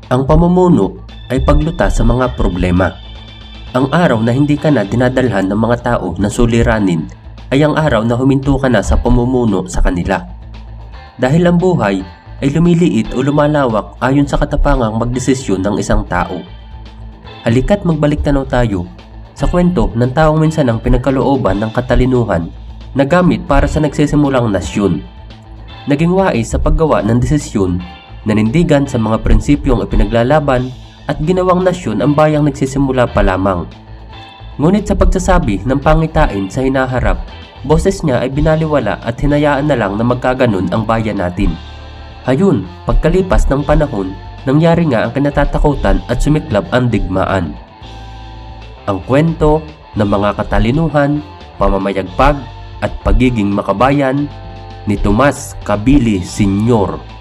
Ang pamumuno ay paglutas sa mga problema. Ang araw na hindi ka na dinadalhan ng mga tao na suliranin ay ang araw na huminto ka na sa pamumuno sa kanila. Dahil ang buhay ay lumiliit o lumalawak ayon sa katapangang magdesisyon ng isang tao. Halika't magbalik tanaw tayo sa kwento ng taong minsan ang pinagkalooban ng katalinuhan na gamit para sa nagsisimulang nasyon. Naging wais sa paggawa ng desisyon, nanindigan sa mga prinsipyong ipinaglalaban at ginawang nasyon ang bayang nagsisimula pa lamang. Ngunit sa pagsasabi ng pangitain sa hinaharap, boses niya ay binaliwala at hinayaan na lang na magkaganon ang bayan natin. Hayun, pagkalipas ng panahon, nangyari nga ang kinatatakutan at sumiklab ang digmaan. Ang kwento ng mga katalinuhan, pamamayagpag at pagiging makabayan ni Tomas Kabili Sr.